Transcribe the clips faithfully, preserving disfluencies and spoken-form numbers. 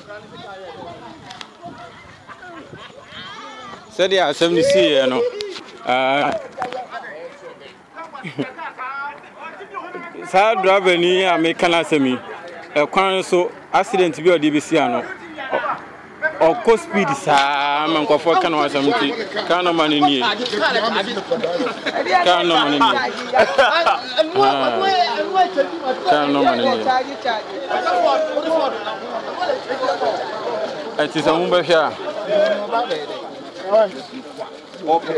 Said yeah, seventy C, you know. Uh, Sad driver near American semi. A quan so accident to be a D B C ano. Or cost speed is a man for canoe seventy. Can no money near. Can no money near. Can no money near. It is a woman here. Okay.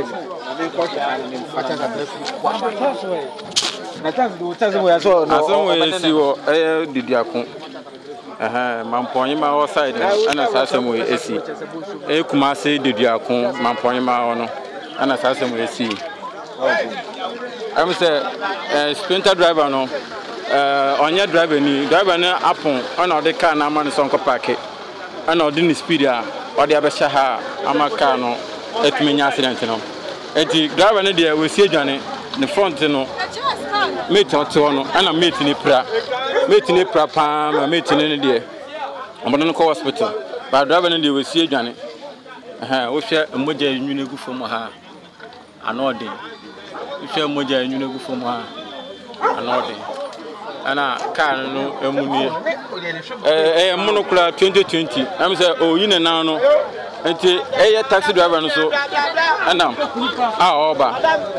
Uh-huh, Mampoima outside and assassin we see. A Kumasi did Yakun, Mampoima ono, and assassin we see. I'm say, sprinter driver no, uh, on your driver, driver upon, on the car, Naman Sonko packet, and on the speed, or the Abashaha, Amakano, et many accident. And the driver there we see Johnny, the front, you know, mate or two, and a mate in the pra. Meeting a prapa, meeting in the day. I'm going to call hospital. But driving in the way, see Johnny. We share a moja in Unigo from her. An order. We share moja in Unigo from her. An order. And I can't know a money. A monocular twenty twenty. I'm saying, oh, you know, until a taxi driver and so. And now, ah, Oba.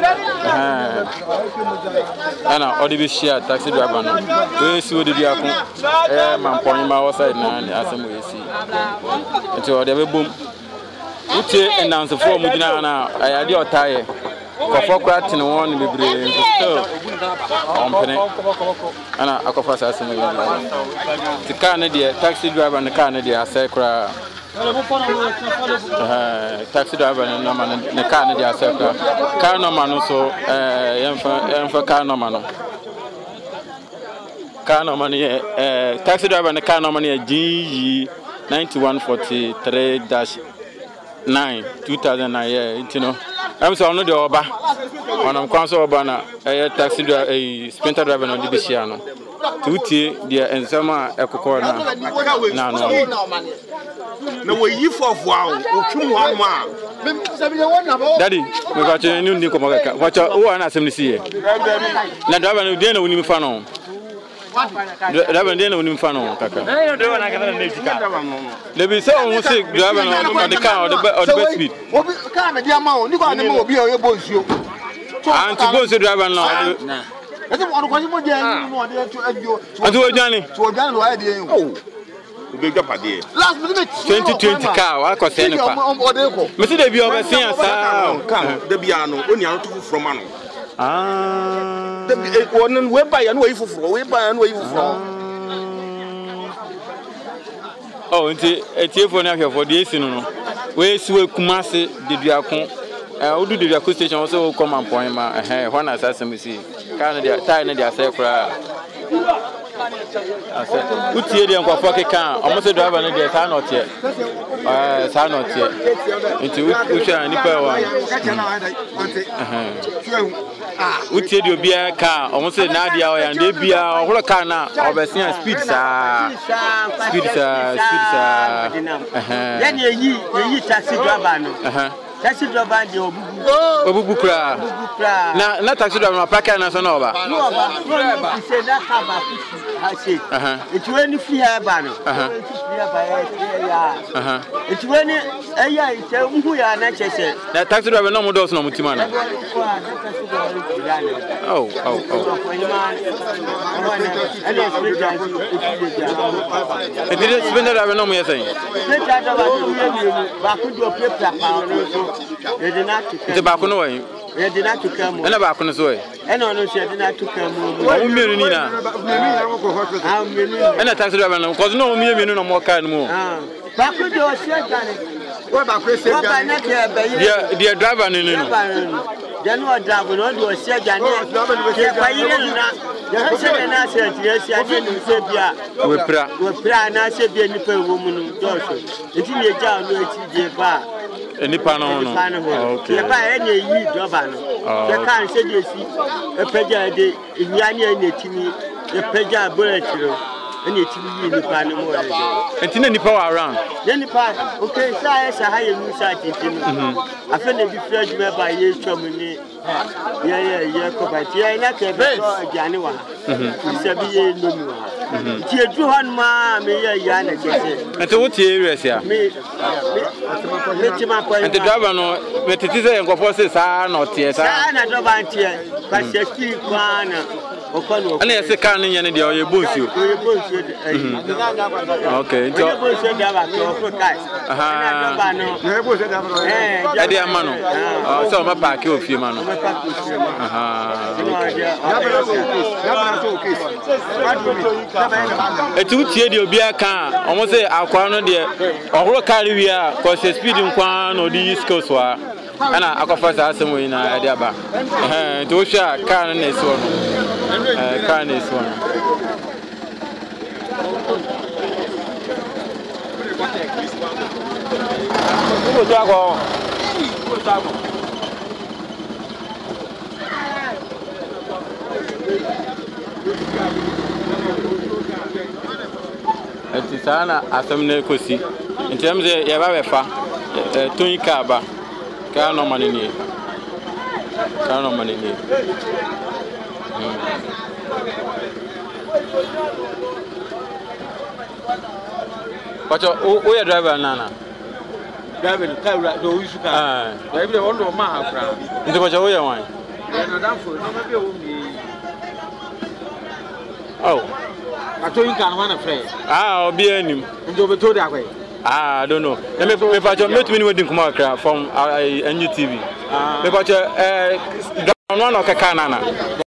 And now, all the share taxi driver. We see what the diakon. Eh, man, point my outside now, and as we see. Until the boom. Uche and answer for Mudina now. I had your tire. For crack in one, we bring still. And I go for assassin. The Canadian taxi driver and the Canadian sacra. Taxi driver and no man in the Canadian sacra. Car no man also, eh, for car no man. Car no money, eh, taxi driver and the car no money, G ninety-one forty-three dash nine, two thousand nine, you know. I'm so on the Oba. When I'm console Obana, a taxi driver, a sprinter driver on the Bishano. Tutti, dear, and summer echo corner. No, no. No way you for wow, one man. Daddy, we got a new Nicomaca. Watch out, oh, and I seem to see it. Now, driver, dinner when you found on. Driver, dinner when you found on, Kaka. I don't want to There be so sick driving on the car or the best speed. What kind of amount? You got to be your boss. And to go to driver now. I don't want to go to Johnny. To Johnny, oh, big up a day. Last minute, twenty twenty car, I could send a Mister Debbie overseeing us. The piano, only out from Mano. Ah, the one way by and way for way by and way from. Oh, it's a telephone for the Asian. Where Sue Kumasi did Yakon. I will do the acquisition also come and point my hair. One assassin, we see. Canada, Thailand, they are separate. I said, put here and go for a car. Almost a driver and they are not yet. Uh, are not yet. Into which are any power. Which you be a car, almost a Nadia and they be a whole car now. Over seeing speed, sir. Speed, sir. Speed, sir. Then you taxi driver. Taxi driver, you Obubu kra. Na na taxi driver na park na so na oba. No oba. No say that car ba I say. Uh-huh. It when free here ba no. Uh-huh. Uh-huh. It when eh ya it who ya na chese. Na taxi driver no mo dos na mutima na. Oh, oh, oh. It did spend driver no mo yes saying. Ba ku do paper pa no so. It's about no way. We did not to come. And about on the way. And on the shed, not to come. Oh, Mirina. And a taxi driver, because no million no more kind more. Back with your shed, what about Chris? Dear driver, no. Then what driver, no, do a shed, and yes, I didn't say, we're proud, I said, be a nipple woman. It's in your town, it's bar. Any panel, okay. If I any job, the car said you see a pedja, the Yanya, the Timmy, the pedja bullet. and it's me in the pan more. And in any power around. Then the pan, okay, so I say, I new site. I feel the difference by years from me. Yeah, yeah, yeah, but yeah, not a bit of January. It's a bit no. She drew on my Yana. And to what areas here? Me, and the driver no, but it is a forces are not yet. I don't want here, but she keep one. And I say, can't any of your boots you. Okay, I dear man, so my pack you a few man. A two tier you'll be a car, almost say, I'll corner there, or carry we are, because the speeding quan or the East Coast war. And I go first ask him in idea back. To share can this one. Can this one. Who talk on? Who talk on? It is an assembly cosi. In terms of Yavafa, Tony Kaba. Can't no money near. Can't no money near. But who are driver Nana? Driving the car, the issue car. Every one of my crowd. Into what you want? Oh, I told you can't want a friend. Ah, I'll be any. And you'll be told that way. Ah, I don't know. Let me if I just met me with Kumaka from N U T V. If I just uh, one of Kakanana.